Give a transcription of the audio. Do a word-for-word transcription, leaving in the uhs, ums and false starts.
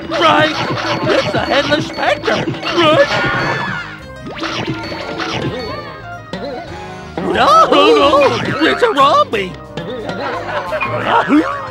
Right! It's the Headless Spectre! Right! No! No, no! It's a zombie!